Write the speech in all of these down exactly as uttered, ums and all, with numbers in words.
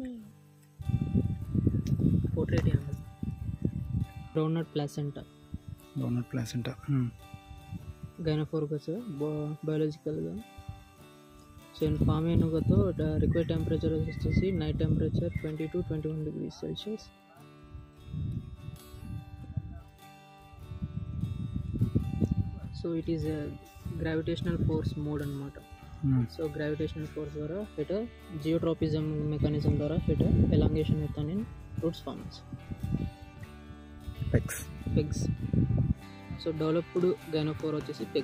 portrait animal. Groundnut placenta. Groundnut placenta. Hmm. Gynophorus biological గా. So in farm enugato the required temperature వచ్చేసి night temperature twenty to twenty-one degrees Celsius. So it is a gravitational force mode anamata. Hmm. So gravitational force ద్వారా it geotropism mechanism ద్వారా it elongation method in roots forms. Pegs. Pegs. So developed gynophora వచ్చేసి peg.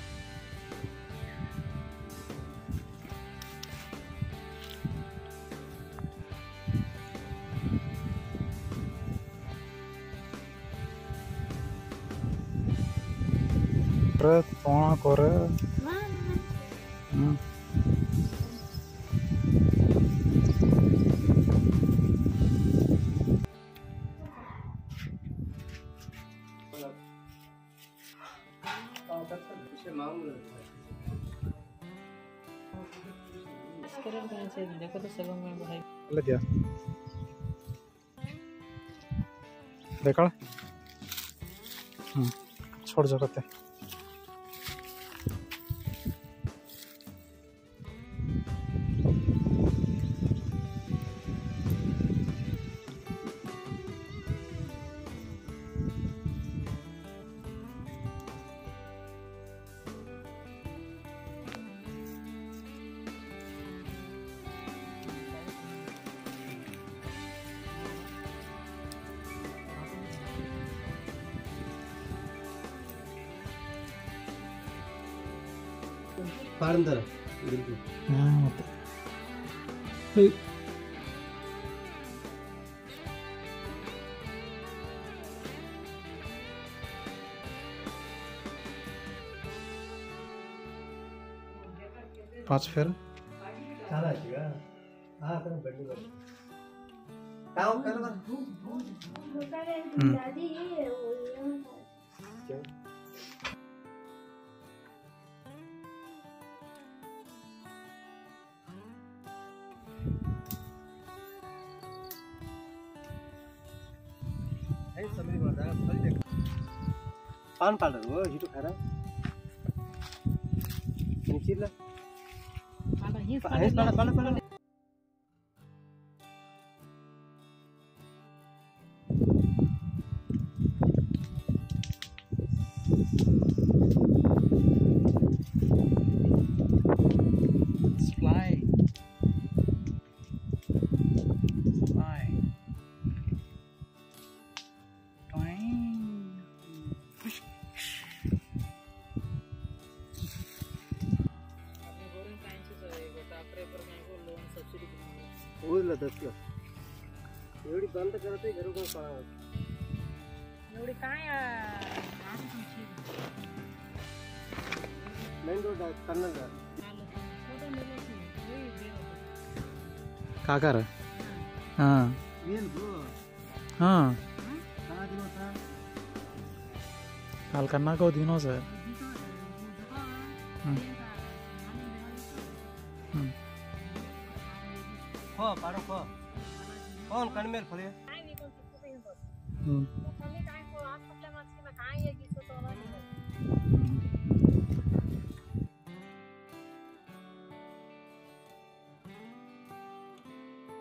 Tona kore. Hmm. देखो तो सगम में भाई ले दिया देखा हम्म छोड़ जो करते पारंदर हाँ मत पांच फेर सारा चीज़ हाँ करो बंडी बंडी ताऊ कर बस क्यों पान पाउडर हो हिटो खाएर अनि चिल्ला पाला हिस पाला पाला पाला fly fly ओला दस ला एवढी बंद करते घर को पड़ा एवढी काय आधी तुमची मेन रोड कन्नल का फोटो मिलेची वही देव काकर हाँ मेन ब्रो हाँ कहाँ दिनों था काल करना को दिनों से हो पारो को कौन कनमेल फले काय मी कोण चिकू पेन बस हम्म तो कमी काय को आप आपल्या मागची ना काय आहे की तो तो